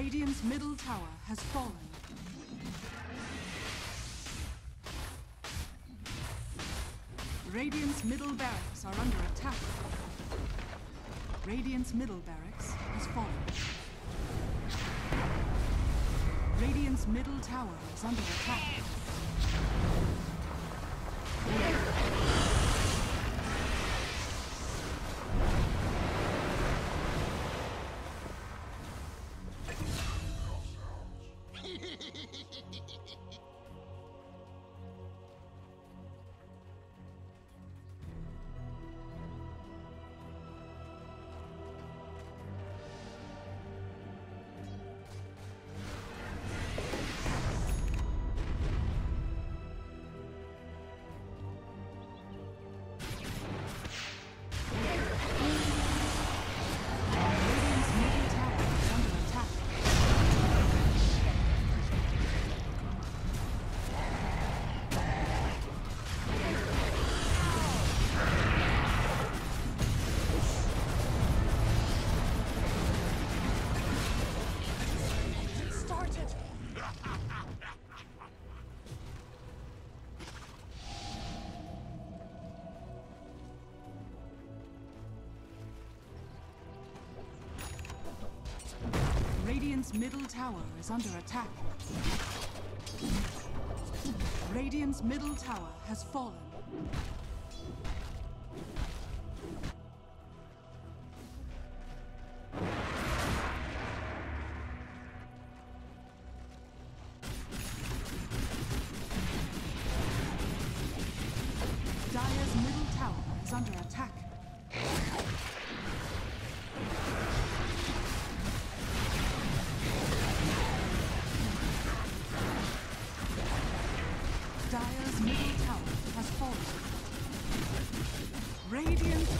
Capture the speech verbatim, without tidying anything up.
Radiant's middle tower has fallen. Radiant's middle barracks are under attack. Radiant's middle barracks has fallen. Radiant's middle tower is under attack. Radiant's middle tower is under attack. Radiant's middle tower has fallen. Dire's middle tower is under attack. Dire's middle tower has fallen. Radiant